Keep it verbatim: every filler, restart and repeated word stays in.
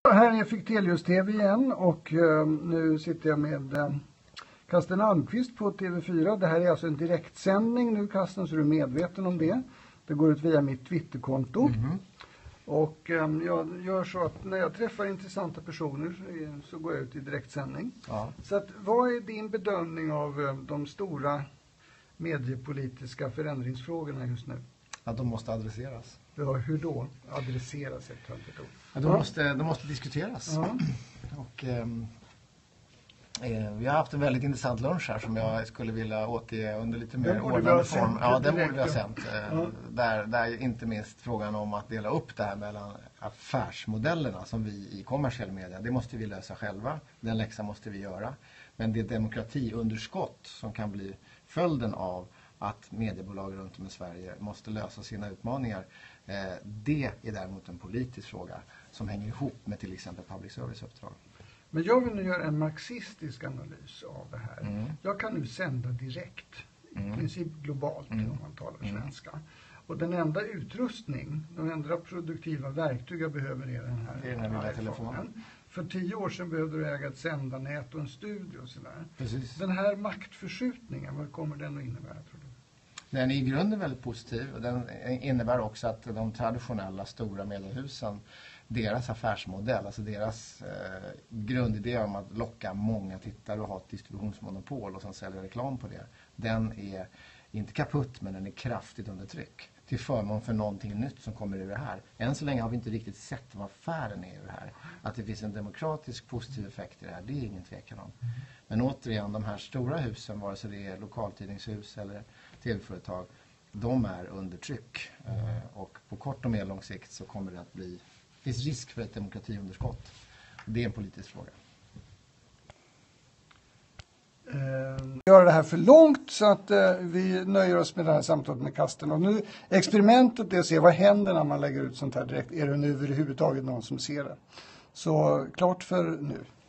Här är Fichtelius T V igen och uh, nu sitter jag med uh, Carsten Almqvist på T V fyra. Det här är alltså en direktsändning nu, Carsten, så du är medveten om det. Det går ut via mitt Twitterkonto. Mm-hmm. Och um, jag gör så att när jag träffar intressanta personer så går jag ut i direktsändning. Ja. Så att, vad är din bedömning av uh, de stora mediepolitiska förändringsfrågorna just nu? Att de måste adresseras. Ja, hur då? Adresseras ett töntigt ord. Ja, de, måste, de måste diskuteras. Ja. Och, eh, eh, vi har haft en väldigt intressant lunch här som jag skulle vilja återge under lite mer ordnande form. Ja, den borde vi ha sänt. Eh, ja. där, där inte minst frågan om att dela upp det här mellan affärsmodellerna som vi i kommersiell media, det måste vi lösa själva. Den läxan måste vi göra. Men det demokratiunderskott som kan bli följden av att mediebolag runt om i Sverige måste lösa sina utmaningar. Eh, det är däremot en politisk fråga som hänger ihop med till exempel public service-uppdrag. Men jag vill nu göra en marxistisk analys av det här. Mm. Jag kan nu sända direkt, mm. i princip globalt mm. om man talar mm. svenska. Och den enda utrustning, de enda produktiva verktyg jag behöver är den här, det är den här telefonen. För tio år sedan behövde du äga ett sändarnät och en studio och sådär. Precis. Den här maktförskjutningen, vad kommer den att innebära, tror du? Den är i grunden väldigt positiv och den innebär också att de traditionella stora mediehusen, deras affärsmodell, alltså deras eh, grundidé om att locka många tittare och ha ett distributionsmonopol och sen sälja reklam på det, den är inte kaputt men den är kraftigt under tryck till förmån för någonting nytt som kommer ur det här. Än så länge har vi inte riktigt sett vad affären är ur det här. Att det finns en demokratisk positiv effekt i det här, det är ingen tvekan om. Men återigen, de här stora husen, vare sig det är lokaltidningshus eller tv-företag, de är under tryck. Mm. Och på kort och medellång sikt så kommer det att bli, det finns risk för ett demokratiunderskott. Det är en politisk fråga. Uh, göra det här för långt så att uh, vi nöjer oss med det här samtalet med Carsten. Och nu experimentet är att se vad händer när man lägger ut sånt här direkt. Är det nu överhuvudtaget någon som ser det? Så klart för nu.